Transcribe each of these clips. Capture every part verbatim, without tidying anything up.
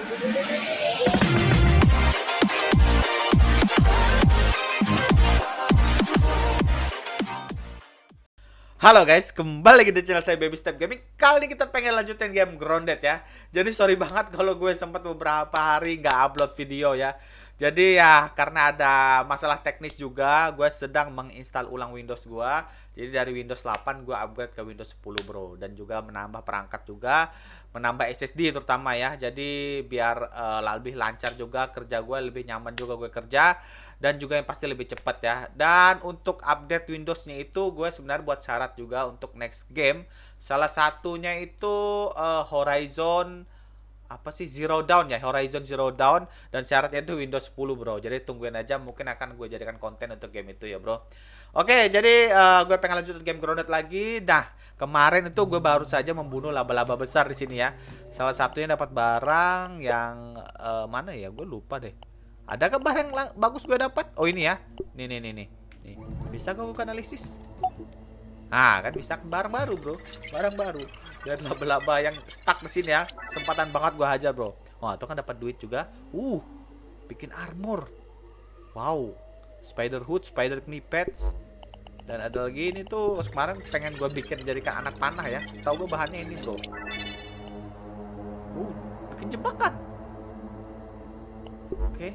Halo guys, kembali lagi di channel saya Baby Step Gaming. Kali ini kita pengen lanjutin game Grounded ya. Jadi sorry banget kalau gue sempat beberapa hari nggak upload video ya. Jadi ya karena ada masalah teknis juga, gue sedang menginstal ulang Windows gue. Jadi dari Windows delapan gue upgrade ke Windows sepuluh bro. Dan juga menambah perangkat juga, menambah S S D terutama ya. Jadi biar uh, lebih lancar juga kerja gue, lebih nyaman juga gue kerja. Dan juga yang pasti lebih cepat ya. Dan untuk update Windowsnya itu gue sebenarnya buat syarat juga untuk next game. Salah satunya itu uh, Horizon apa sih Zero Dawn ya, Horizon Zero Dawn. Dan syaratnya itu Windows sepuluh bro. Jadi tungguin aja, mungkin akan gue jadikan konten untuk game itu ya bro. Oke, jadi uh, gue pengen lanjutin game Grounded lagi. Nah, kemarin itu gue baru saja membunuh laba-laba besar di sini ya. Salah satunya dapat barang yang uh, mana ya, gue lupa deh. Ada ke barang yang bagus gue dapat? Oh ini ya. Nih nih nih nih. Nih. Bisa gue buka analisis? Nah, kan bisa barang baru, bro. Barang baru. Lihat laba-laba yang stuck di sini ya. Kesempatan banget gue hajar, bro. Wah, itu kan dapat duit juga. Uh, bikin armor. Wow. Spider hood, spider knipettes. Dan ada lagi ini tuh kemarin pengen gue bikin jadikan anak panah ya. Tahu gue bahannya ini, bro. Uh, bikin jebakan. Oke. Okay.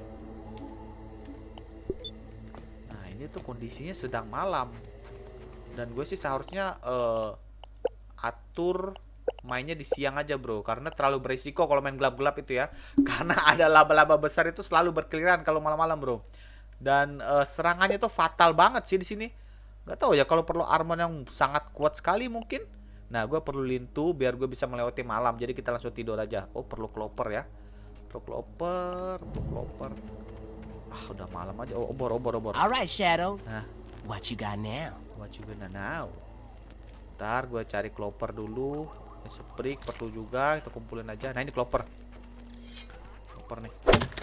Ini tuh kondisinya sedang malam. Dan gue sih seharusnya uh, atur mainnya di siang aja bro. Karena terlalu berisiko kalau main gelap-gelap itu ya. Karena ada laba-laba besar itu selalu berkeliaran kalau malam-malam bro. Dan uh, serangannya tuh fatal banget sih di sini. Gak tahu ya, kalau perlu armor yang sangat kuat sekali mungkin. Nah gue perlu lintu biar gue bisa melewati malam. Jadi kita langsung tidur aja. Oh perlu clover ya. Perlu clover, perlu clover. Ah, udah malam aja. Oh, obor, obor, obor. Alright, Shadows. Nah, what you got now? What you got now? Ntar gue cari clover dulu. Ini sprig perlu juga. Kita kumpulin aja. Nah, ini clover. Clover nih.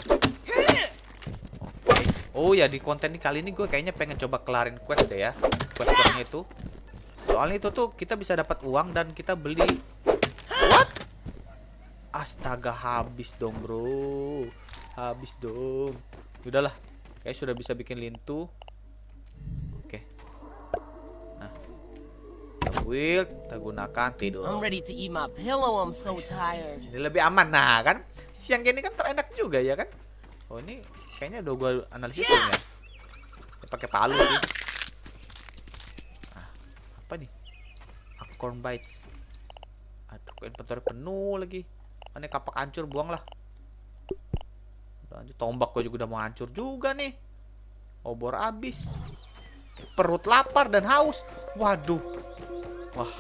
Oke. Oh ya, di konten ini kali ini gue kayaknya pengen coba kelarin quest deh ya. Quest-questnya itu. Soalnya itu tuh kita bisa dapat uang dan kita beli. What? Astaga, habis dong, bro. Habis dong. Udahlah, kayak sudah bisa bikin lintu. Oke. Nah, kita build, kita gunakan tidur. I'm ready to eat my pillow. I'm so tired. Ini lebih aman, nah kan? Siang gini kan terenak juga ya kan? Oh ini kayaknya udah gue analisis ya. Ini pakai palu sih. Nah, apa nih? Acorn bites. Aduh, inventory penuh lagi. Ini kapak hancur, buang lah. Tombak gue juga udah mau hancur juga nih. Obor habis. Perut lapar dan haus. Waduh. Wah.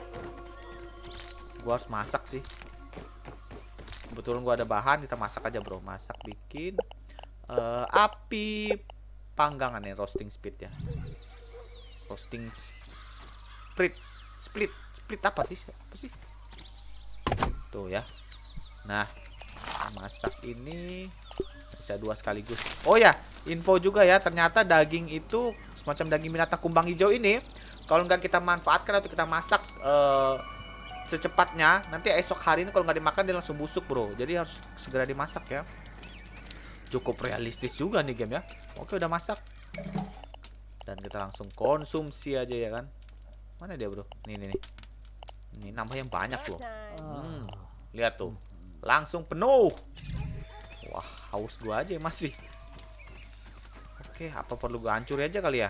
Gue harus masak sih. Kebetulan gue ada bahan. Kita masak aja bro. Masak bikin uh, api panggangan nih. Roasting speed ya. Roasting split. Split. Split apa sih? Apa sih? Tuh ya. Nah. Masak ini bisa dua sekaligus. Oh ya, info juga ya, ternyata daging itu semacam daging binatang kumbang hijau ini kalau nggak kita manfaatkan atau kita masak uh, secepatnya, nanti esok hari ini kalau nggak dimakan dia langsung busuk bro. Jadi harus segera dimasak ya. Cukup realistis juga nih game ya. Oke udah masak. Dan kita langsung konsumsi aja ya kan. Mana dia bro? Nih nih nih. Ini nambah yang banyak tuh. Hmm, lihat tuh. Langsung penuh. Wah, haus gua aja masih. Oke, apa perlu gua hancurin aja kali ya?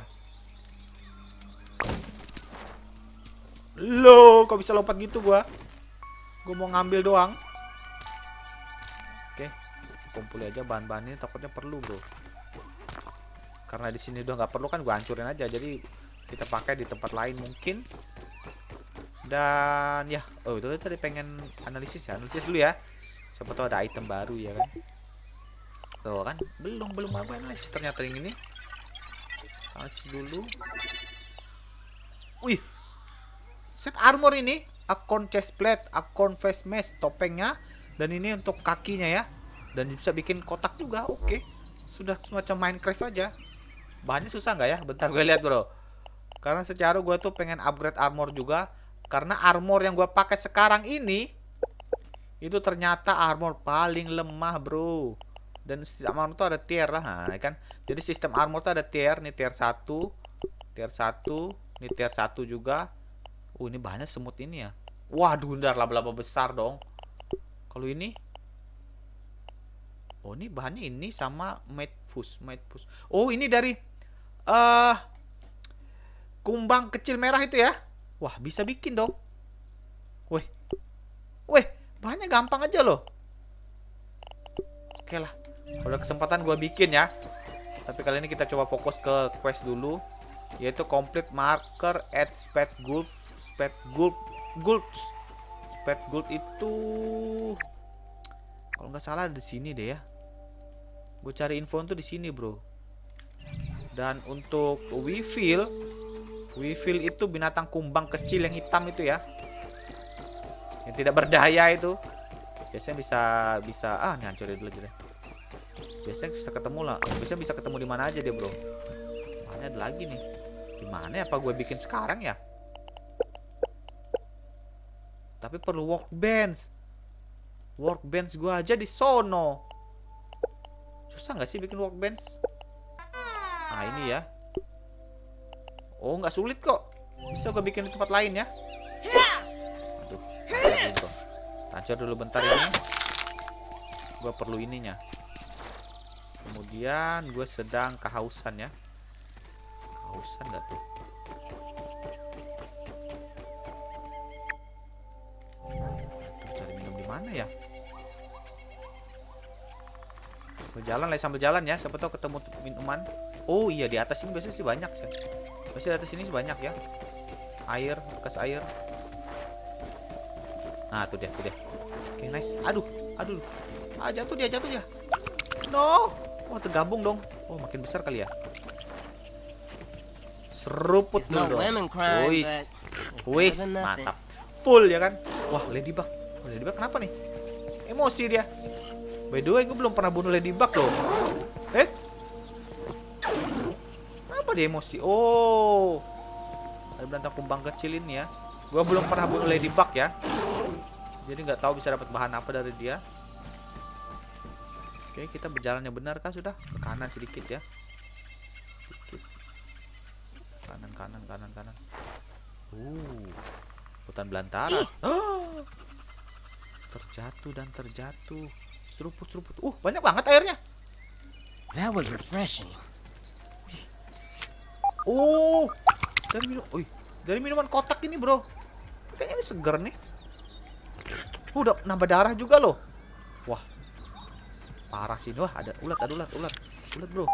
Loh, kok bisa lompat gitu gua? Gua mau ngambil doang. Oke, kumpulin aja bahan-bahan ini, takutnya perlu, bro. Karena di sini udah nggak perlu kan gua hancurin aja. Jadi kita pakai di tempat lain mungkin. Dan ya, oh itu tadi pengen analisis ya. Analisis dulu ya. Siapa tahu ada item baru ya kan. Tuh kan, belum belum apa analisis ternyata yang ini. Analisis dulu. Wih. Set armor ini, acorn chest plate, acorn face mask, topengnya, dan ini untuk kakinya ya. Dan bisa bikin kotak juga. Oke. Sudah semacam Minecraft aja. Bahannya susah nggak ya? Bentar gue lihat, bro. Karena secara gue tuh pengen upgrade armor juga. Karena armor yang gue pakai sekarang ini Itu ternyata armor paling lemah, bro. Dan sistem armor tuh ada tier lah, nah, kan. Jadi sistem armor tuh ada tier, nih tier satu, tier satu, nih tier satu juga. Oh, ini bahannya semut ini ya. Waduh, ndar laba-laba besar dong. Kalau ini, oh ini bahannya ini sama Madfus, Madfus. Oh, ini dari eh uh, kumbang kecil merah itu ya. Wah, bisa bikin dong. Weh, weh, bahannya gampang aja loh. Oke lah, kalau kesempatan gue bikin ya. Tapi kali ini kita coba fokus ke quest dulu, yaitu complete marker at Spade Gulp. Spade Gulp, Gulp, Spade Gulp itu kalau nggak salah di sini deh ya. Gue cari info tuh di sini, bro. Dan untuk Weevil, Weevil itu binatang kumbang kecil yang hitam itu ya, yang tidak berdaya itu. Biasanya bisa bisa ah nih hancurin dulu aja deh. Biasanya bisa ketemu lah. Biasanya bisa ketemu di mana aja dia, bro. Mana ada lagi nih? Di mana ya? Apa gue bikin sekarang ya? Tapi perlu workbench. Workbench gue aja di sono. Susah nggak sih bikin workbench? Nah ini ya. Oh nggak sulit kok. Bisa gue bikin di tempat lain ya. Aduh, dulu. Hancur dulu bentar ini. Gue perlu ininya. Kemudian gue sedang kehausan ya. Kehausan nggak tuh? Aduh, cari minum di mana ya? Berjalan lah sambil jalan ya. Siapa tahu ketemu minuman. Oh iya, di atas ini biasanya sih banyak sih. Biasanya di atas ini sih banyak ya. Air, bekas air. Nah, tuh dia, tuh dia. Oke, nice. Aduh, aduh. Ah, jatuh dia, jatuh dia. No. Oh, tergabung dong. Oh, makin besar kali ya. Seruput It's dulu no dong. lemon crime, Wis. but it's Wis, better than nothing. mantap. Full ya kan? Wah, ladybug. Oh, ladybug kenapa nih? Emosi dia. By the way, gue belum pernah bunuh ladybug loh. Eh? Kenapa dia emosi? Oh. Ada binatang kumbang kecil ini ya. Gue belum pernah bunuh ladybug ya. Jadi nggak tahu bisa dapat bahan apa dari dia. Oke, kita berjalannya benar kah sudah? Ke kanan sedikit ya. Sedikit. Kanan, kanan, kanan, kanan. Uh, hutan belantara. Oh, terjatuh dan terjatuh. Seruput, seruput. Uh, banyak banget airnya. That was refreshing. Oh, dari minum, Uy, dari minuman kotak ini, bro. Kayaknya ini seger nih. Uh, udah nambah darah juga loh. Wah, parah sih. Wah, ada ulat, ada ulat, ulat, ulat, bro.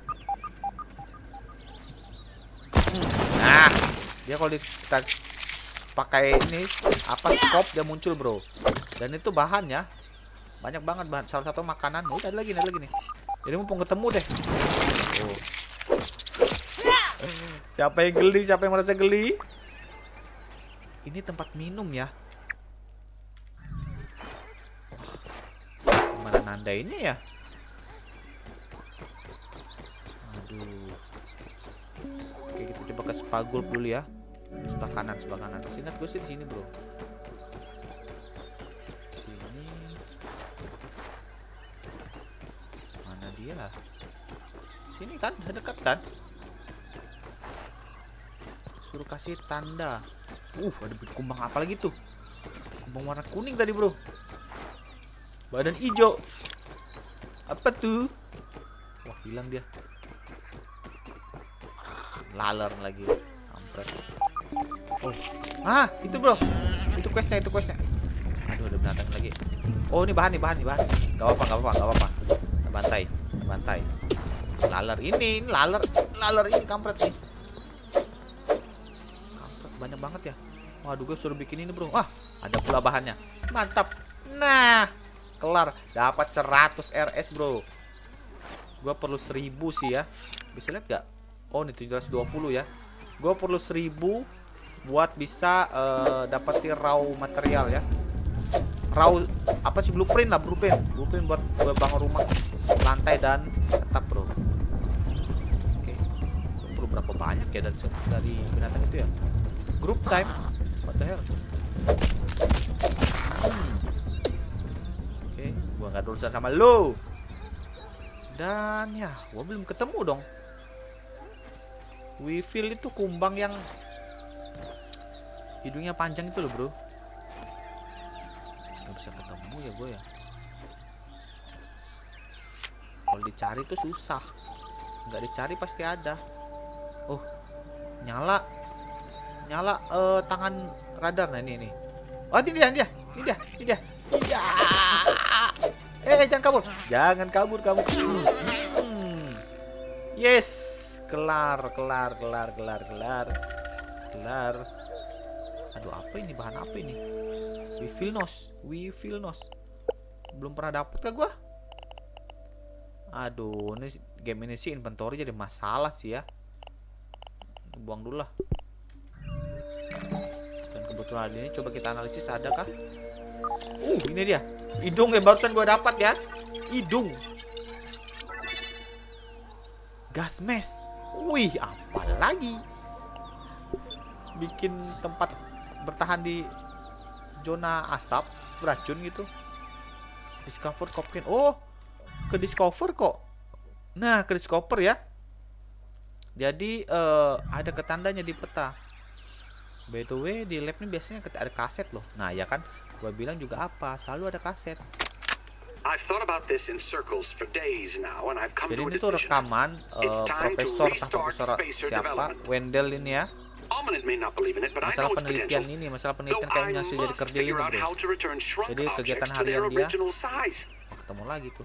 Nah, dia kalau kita pakai ini apa scope dia muncul, bro. Dan itu bahannya banyak banget bahan. Salah satu makanan. Oh, ada lagi, ada lagi nih. Jadi mumpung ketemu deh. Oh. Siapa yang geli? Siapa yang merasa geli? Ini tempat minum ya. Mana nanda ini ya? Aduh. Oke, kita coba ke Spagulp dulu ya. Sebelah kanan, sebelah kanan. Ingat gue sih di sini, bro. Sini. Mana dia? Sini kan, dekat kan? Suruh kasih tanda. Uh, ada kumbang apa lagi tuh? Kumbang warna kuning tadi, bro. Badan hijau. Apa tuh? Wah, hilang dia. Laler lagi. Kampret. Oh. Ah, itu, bro. Itu questnya, itu questnya. Aduh, ada binatang lagi. Oh, ini bahan nih, bahan nih, bahan. Gak apa-apa, gak apa-apa, gak apa-apa. Bantai, bantai. Laler ini, ini laler, laler ini kampret nih. Kampret banyak banget ya. Waduh, gue suruh bikin ini, bro. Wah, ada pula bahannya. Mantap. Nah, kelar. Dapat seratus R S, bro. Gue perlu seribu sih ya. Bisa lihat gak? Oh, ini tujuh ratus dua puluh ya. Gue perlu seribu buat bisa uh, dapetin raw material ya. Raw apa sih, blueprint lah, blueprint. Blueprint buat gue bangun rumah, lantai dan atap, bro. Oke. Perlu berapa banyak ya dari dari binatang itu ya? Group time. What the hell? Hmm. Gua nggak urusan sama lu. Dan ya, gua belum ketemu dong. Weevil itu kumbang yang hidungnya panjang itu loh, bro. Gak bisa ketemu ya gue ya. Kalau dicari tuh susah. Nggak dicari pasti ada. Oh, nyala. Nyala uh, tangan radar. Nah ini nih. Oh ini dia, ini dia, ini dia, ini dia. Iya. Eh jangan kabur, jangan kabur kamu. Hmm. Yes, kelar, kelar, kelar, kelar, kelar, kelar. Aduh apa ini, bahan apa ini? Weevil nose, Weevil nose. Belum pernah dapet kah gua? Aduh, ini game ini sih inventory jadi masalah sih ya. Buang dulu lah. Dan kebetulan ini coba kita analisis adakah? Uh, ini dia. Hidung yang barusan gue dapat ya. Hidung. Gas mask. Wih, apa lagi? Bikin tempat bertahan di zona asap, beracun gitu. Discover Copkin. Oh, ke discover kok. Nah, ke discover ya. Jadi uh, ada ketandanya di peta. By the way, di lab ini biasanya ada kaset loh. Nah, ya kan? Gua bilang juga apa, selalu ada kaset. Jadi ini tuh rekaman uh, profesor, profesor siapa, Wendell ini ya. Masalah penelitian ini, masalah penelitian kayaknya sih jadi kerdil ini, bro. Jadi kegiatan harian dia. Oh, ketemu lagi tuh.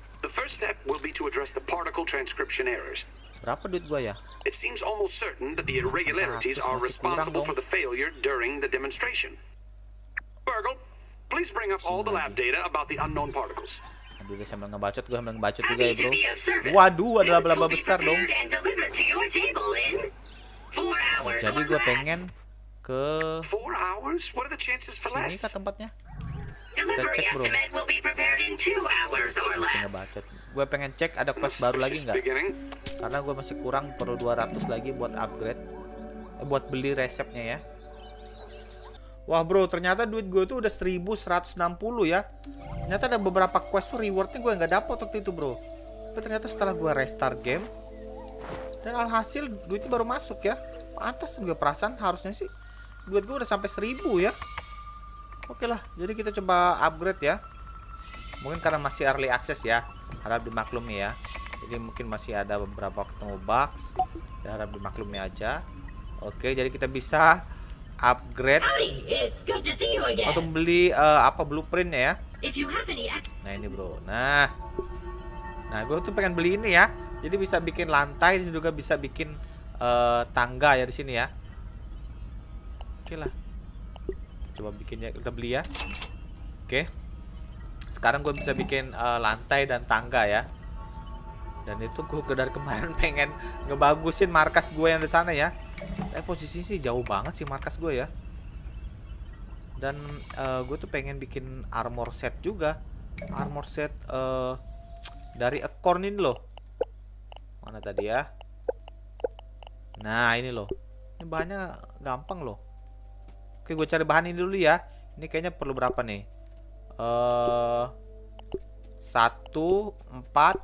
Berapa duit gua ya? It seems almost certain that the irregularities are responsible for the failure during the demonstration. Burgle, please bring up all the lab data about the unknown particles. Aduh guys, sambil ngebacot gue, sambil ngebacot juga ya bro. Waduh, ada laba-laba besar dong. Jadi gue pengen ke sini kah tempatnya? Kita cek bro. Masih ngebacot. Gue pengen cek ada quest baru lagi nggak? Karena gue masih kurang, perlu dua ratus lagi buat upgrade, eh, buat beli resepnya ya. Wah bro, ternyata duit gue tuh udah seribu seratus enam puluh ya. Ternyata ada beberapa quest tuh rewardnya gue nggak dapet waktu itu bro. Tapi ternyata setelah gue restart game dan alhasil duitnya baru masuk ya. Pantas gue perasaan harusnya sih duit gue udah sampai seribu ya. Oke lah, jadi kita coba upgrade ya. Mungkin karena masih early access ya, harap dimaklumi ya. Jadi mungkin masih ada beberapa ketemu bugs, ya harap dimaklumi aja. Oke, jadi kita bisa upgrade atau beli uh, apa blueprintnya ya. Nah ini bro, nah, nah gue tuh pengen beli ini ya. Jadi bisa bikin lantai dan juga bisa bikin uh, tangga ya di sini ya. Oke lah, coba bikinnya, kita beli ya. Oke, sekarang gue bisa bikin uh, lantai dan tangga ya. Dan itu gue dari kemarin pengen ngebagusin markas gue yang di sana ya. Tapi posisinya sih jauh banget sih markas gue ya. Dan uh, gue tuh pengen bikin armor set juga. Armor set uh, dari Acorn ini loh. Mana tadi ya? Nah ini loh. Ini bahannya gampang loh. Oke, gue cari bahan ini dulu ya. Ini kayaknya perlu berapa nih? Uh, satu, empat,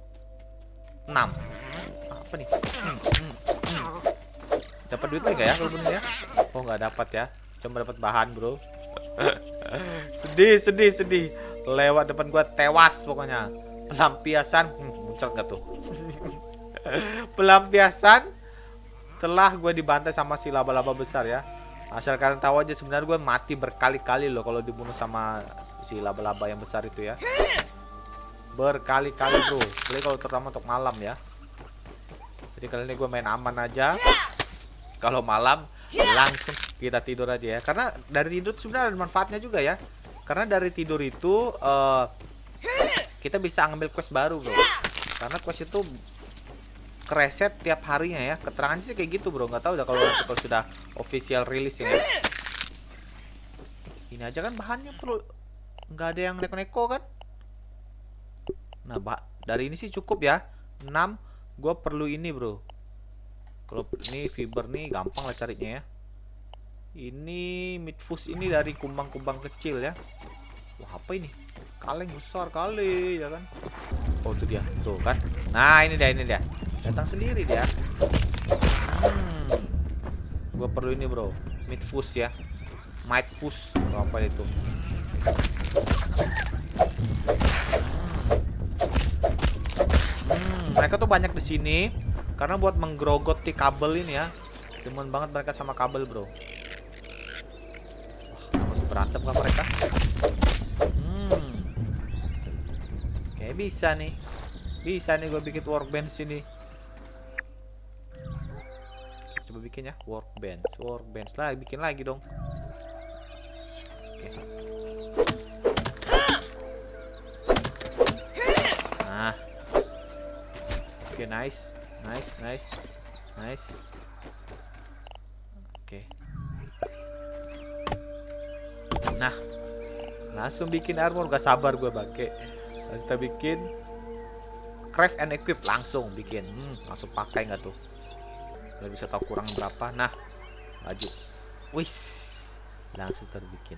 enam. Apa nih? Hmm, hmm, hmm. Dapat duitnya nggak ya kalau bener ya? Oh nggak dapat ya. Cuma dapat bahan bro. Sedih, sedih, sedih. Lewat depan gua tewas pokoknya. Pelampiasan, hmm, muncul nggak tuh? Pelampiasan setelah gue dibantai sama si laba-laba besar ya. Asal kalian tahu aja sebenarnya gue mati berkali-kali loh kalau dibunuh sama si laba-laba yang besar itu ya. Berkali-kali bro. Jadi kalau terutama untuk malam ya. Jadi kali ini gue main aman aja. Kalau malam langsung kita tidur aja ya. Karena dari tidur sebenarnya ada manfaatnya juga ya. Karena dari tidur itu uh, kita bisa ngambil quest baru bro. Karena quest itu kereset tiap harinya ya. Keterangan sih kayak gitu bro. Nggak tahu udah kalau kalau sudah official release ya. Ini aja kan bahannya perlu, nggak ada yang neko-neko kan. Nah pak, dari ini sih cukup ya. enam. Gue perlu ini bro. Kalau ini fiber nih gampang lah carinya ya. Ini midfus ini dari kumbang-kumbang kecil ya. Wah apa ini? kaleng besar kali ya kan. Oh itu dia, tuh kan. Nah ini dia, ini dia. Datang sendiri dia. Hmm. Gua perlu ini bro, mid fuse ya, might fuse atau apa itu. Hmm. Mereka tuh banyak di sini karena buat menggerogoti kabel ini ya. Demen banget mereka sama kabel bro. Wah, masih berantem kan mereka? Hmm. Kayak bisa nih. Bisa nih gue bikin workbench ini. Coba bikin ya, workbench, workbench lah, bikin lagi dong. Oke. Nah. Oke, nice. Nice, nice. Nice. Oke. Nah. Langsung bikin armor, gak sabar gue pakai. Langsung bikin craft and equip, langsung bikin. Hmm, langsung pakai nggak tuh? Nggak bisa tahu kurang berapa. Nah, baju. Wis, langsung terbikin.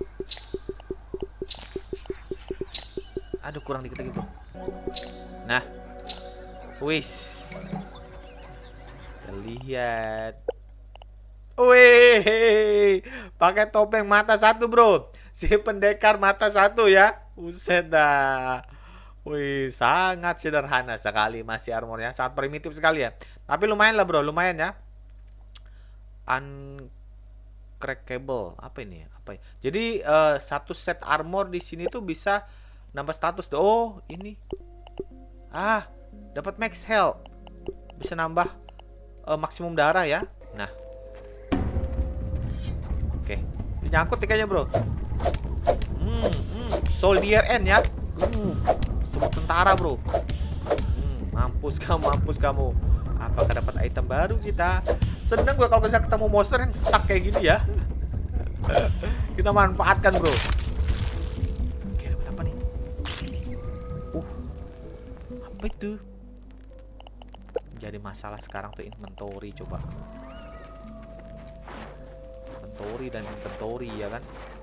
Aduh, kurang dikit lagi bro. Nah, wis. Lihat. Wih, pakai topeng mata satu bro. Si pendekar mata satu ya. Buset dah. Wih, sangat sederhana sekali masih armornya, sangat primitif sekali ya. Tapi lumayan lah bro, lumayan ya. Uncrackable, apa ini? Apa? Ya? Jadi uh, satu set armor di sini tuh bisa nambah status. Oh, ini. Ah, dapat max health, bisa nambah uh, maksimum darah ya. Nah, oke, okay. Nyangkut kayaknya bro. Hmm, hmm. Soldier End ya. Uh. Semua tentara bro. hmm, Mampus kamu, mampus kamu. Apakah dapat item baru kita? Seneng gue kalau bisa ketemu monster yang stuck kayak gini ya. Kita manfaatkan bro. Oke, dapat apa nih? Uh, apa itu? Jadi masalah sekarang tuh inventory. Coba inventory dan inventory ya kan.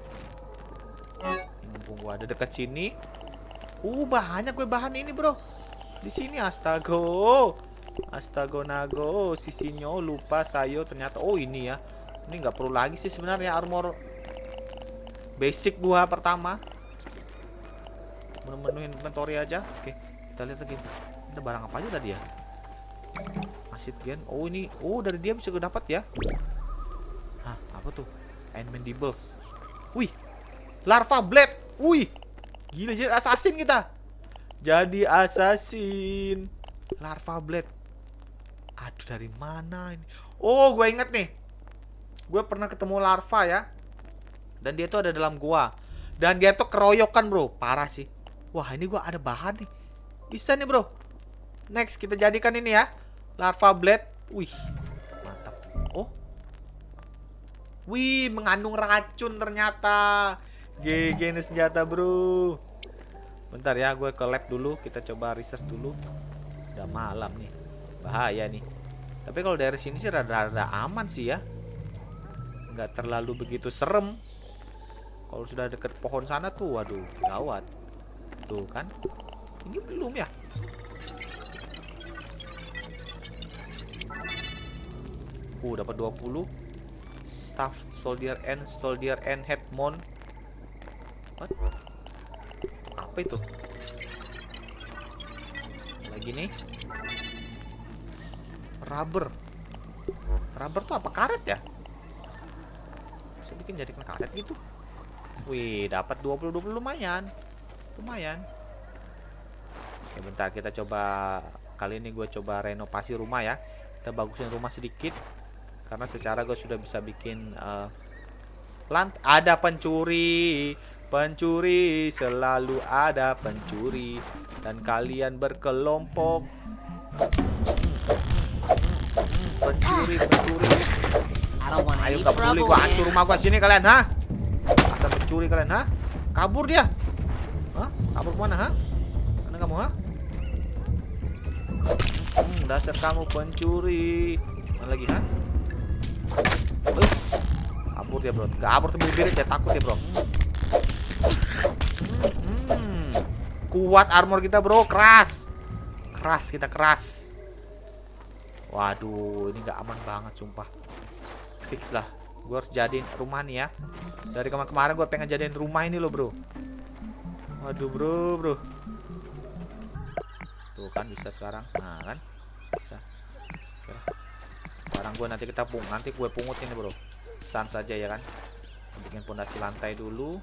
Mumpung gua ada dekat sini. Uh, banyak gue bahan ini bro. Di sini astago. Astago nago. Sisinyo lupa sayo ternyata. Oh ini ya. Ini nggak perlu lagi sih sebenarnya armor basic gua pertama. Menu-menu inventory aja. Oke, kita lihat lagi. Ada barang apa aja tadi ya? Acid gen. Oh ini. Oh dari dia bisa gue dapat ya. Hah, apa tuh? Iron Mandibles. Wih. Larva Blade. Wih. Gila, jadi assassin kita. Jadi assassin. Larva Blade. Aduh, dari mana ini? Oh, gue inget nih. Gue pernah ketemu larva ya. Dan dia tuh ada dalam gua. Dan dia tuh keroyokan bro. Parah sih. Wah, ini gua ada bahan nih. Bisa nih bro. Next, kita jadikan ini ya. Larva Blade. Wih, mantap. Oh. Wih, mengandung racun ternyata. G G ini senjata bro. Bentar ya, gue ke lab dulu. Kita coba research dulu. Udah malam nih, bahaya nih. Tapi kalau dari sini sih rada-rada aman sih ya. Nggak terlalu begitu serem. Kalau sudah deket pohon sana tuh, waduh, gawat. Tuh kan. Ini belum ya. Uh, dapat dua puluh. Staff Soldier End, Soldier End Headmon. What? Apa itu? Lagi nih. Rubber. Rubber tuh apa? Karet ya? Saya bikin jadi karet gitu. Wih, dapat dua puluh dua puluh lumayan. Lumayan. Oke, bentar kita coba. Kali ini gue coba renovasi rumah ya. Kita bagusin rumah sedikit. Karena secara gue sudah bisa bikin uh, plant. Ada pencuri. Pencuri, selalu ada pencuri. Dan kalian berkelompok. Pencuri, pencuri. Ayo gak peduli, gua hancur rumah gua sini kalian, ha? Asal pencuri kalian, ha? Kabur dia. Hah? Kabur kemana, ha? Mana kamu, ha? Hmm, dasar kamu pencuri. Mana lagi, ha? Uh, kabur dia, bro. Kabur tuh bibir, saya takut ya, bro. Hmm, Kuat armor kita bro, keras. Keras, kita keras. Waduh, ini nggak aman banget sumpah. Fix lah. Gue harus jadiin rumah nih ya. Dari kemarin-kemarin gue pengen jadiin rumah ini loh bro. Waduh bro, bro. Tuh kan bisa sekarang. Nah kan, bisa. Oke. Sekarang gue nanti kita pung, nanti gue pungut ini bro. Sans saja ya kan. Bikin pondasi lantai dulu.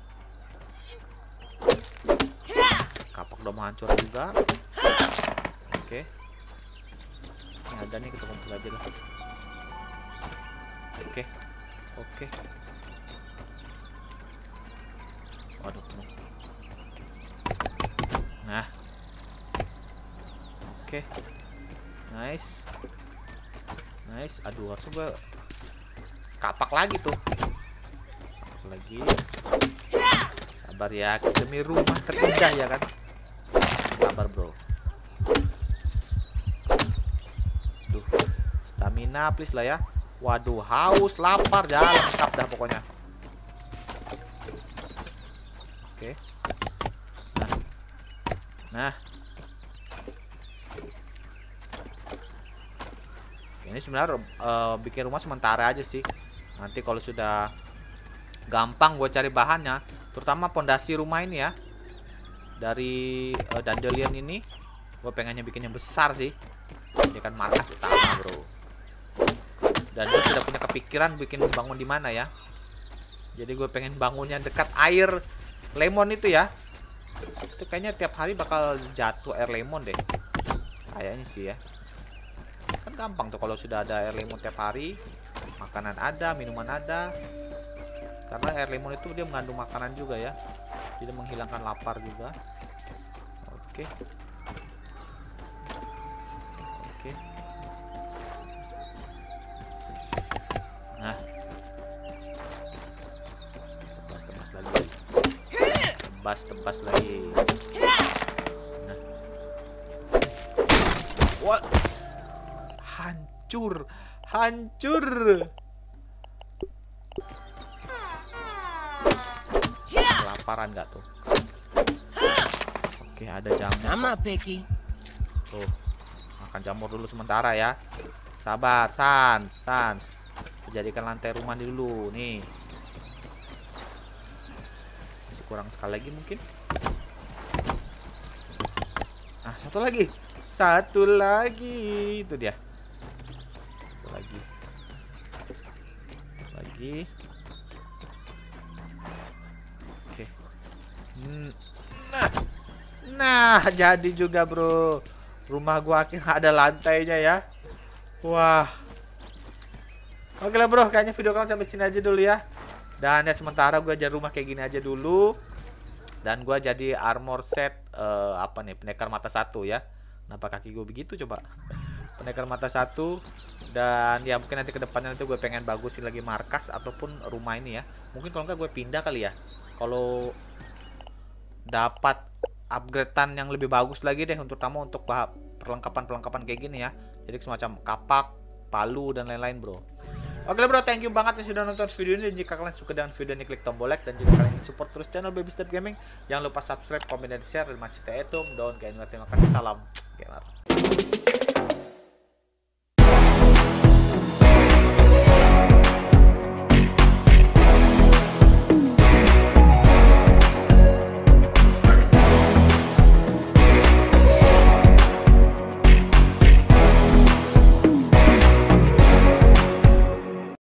Kapak udah mau hancur juga. Oke. Ini ada nih, kita kumpul aja lah. Oke. Oke. Waduh. Nah. Oke. Nice. Nice. Aduh, harusnya gue kapak lagi tuh. Kapak lagi. Sabar ya, demi rumah terindah ya kan. Sabar bro. Duh, stamina please lah ya. Waduh, haus, lapar, jalan lengkap dah pokoknya. Oke. Nah. Nah. Ini sebenarnya uh, bikin rumah sementara aja sih. Nanti kalau sudah gampang gue cari bahannya, terutama pondasi rumah ini ya. Dari uh, dandelion ini gue pengennya bikin yang besar sih. Ini kan markas utama bro. Dan gue sudah punya kepikiran bikin bangun di mana ya. Jadi gue pengen bangunnya dekat air lemon itu ya. Itu kayaknya tiap hari bakal jatuh air lemon deh. Kayaknya sih ya. Kan gampang tuh kalau sudah ada air lemon tiap hari. Makanan ada, minuman ada. Karena air lemon itu dia mengandung makanan juga ya. Jadi menghilangkan lapar juga. Oke. Oke. Nah. Tebas-tebas lagi. Tebas-tebas lagi. Nah. What? Hancur. Hancur. Kelaparan nggak tuh? Oke, ada jamur. I'm not picky. Tuh, makan jamur dulu sementara ya. Sabar, Sans, Sans. Jadikan lantai rumah dulu nih. Masih kurang sekali lagi mungkin. Ah, satu lagi. Satu lagi. Itu dia. Satu lagi. Lagi. Oke. Nah. Nah, jadi juga, bro. Rumah gua akhirnya ada lantainya ya. Wah. Oke lah bro, kayaknya video kalian sampai sini aja dulu ya. Dan ya sementara gue jadi rumah kayak gini aja dulu. Dan gue jadi armor set uh, apa nih, pendekar mata satu ya. Kenapa kaki gue begitu coba? Pendekar mata satu. Dan ya mungkin nanti kedepannya nanti gue pengen bagusin lagi markas ataupun rumah ini ya. Mungkin kalau enggak gue pindah kali ya. Kalau dapat upgradean yang lebih bagus lagi deh, terutama untuk perlengkapan-perlengkapan kayak gini ya. Jadi semacam kapak, palu dan lain-lain bro. Oke bro, thank you banget yang sudah nonton video ini. Dan jika kalian suka dengan video ini, klik tombol like. Dan jika kalian ingin support terus channel Baby Step Gaming, jangan lupa subscribe, komen, dan share. Dan masih stay at home. Don't. Terima kasih, salam gamer.